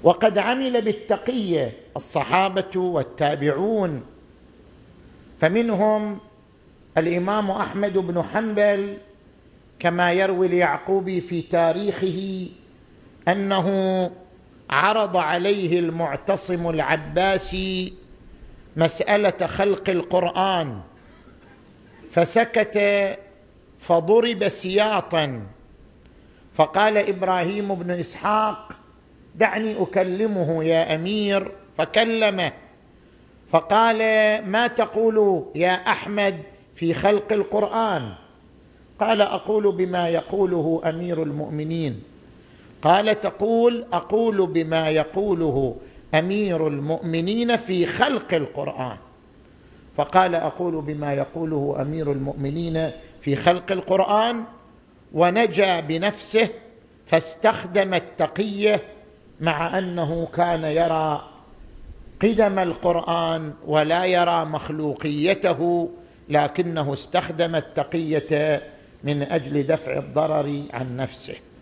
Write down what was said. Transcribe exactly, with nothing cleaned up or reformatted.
وقد عمل بالتقية الصحابة والتابعون، فمنهم الإمام أحمد بن حنبل كما يروي اليعقوبي في تاريخه أنه عرض عليه المعتصم العباسي مسألة خلق القرآن فسكت فضرب سياطا، فقال إبراهيم بن إسحاق: دعني أكلمه يا أمير، فكلمه فقال: ما تقول يا أحمد في خلق القرآن؟ قال: أقول بما يقوله أمير المؤمنين. قال: تقول أقول بما يقوله أمير المؤمنين في خلق القرآن. فقال: أقول بما يقوله أمير المؤمنين في خلق القرآن، ونجا بنفسه فاستخدم التقية، مع أنه كان يرى قدم القرآن ولا يرى مخلوقيته، لكنه استخدم التقية من أجل دفع الضرر عن نفسه.